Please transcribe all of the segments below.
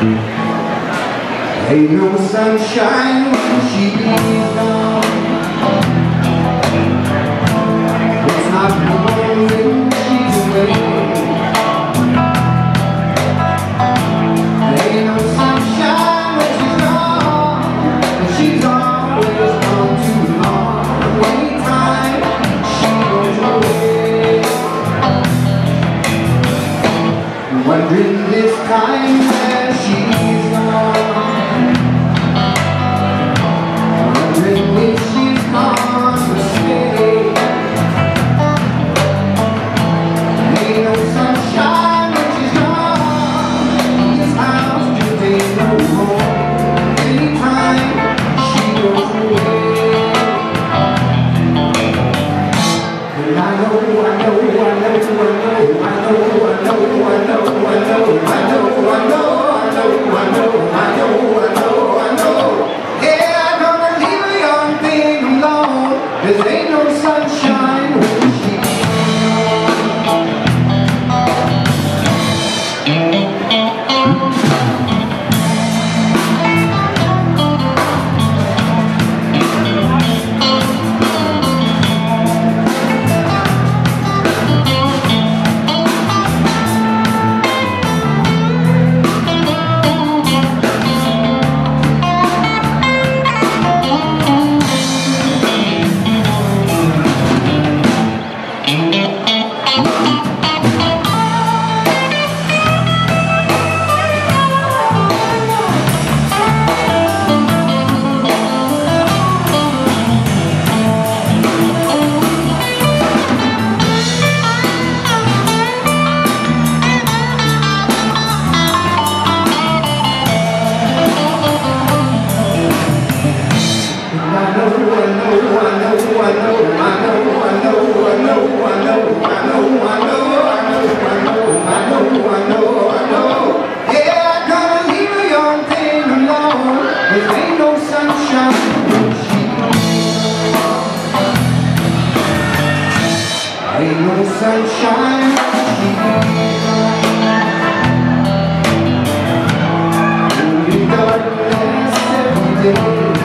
Ain't no sunshine when she's gone. It's not warm when she's away. Ain't no sunshine when she's gone, and she's always gone too long. Anytime she goes away, wondering this time where she's gone. There ain't no sunshine when she's ain't no sunshine only darkness every day.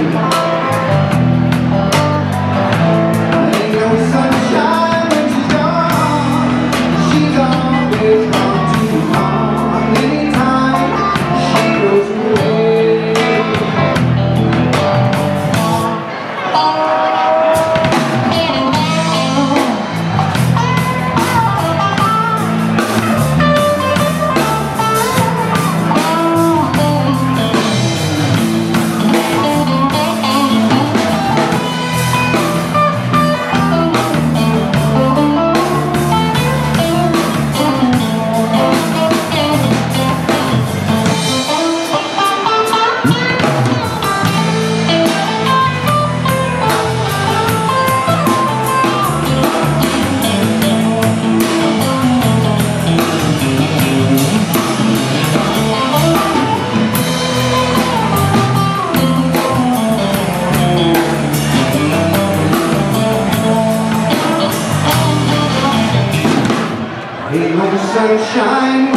Ain't no sunshine when she's gone. She's always gone too long. Anytime she goes away. Ain't no sunshine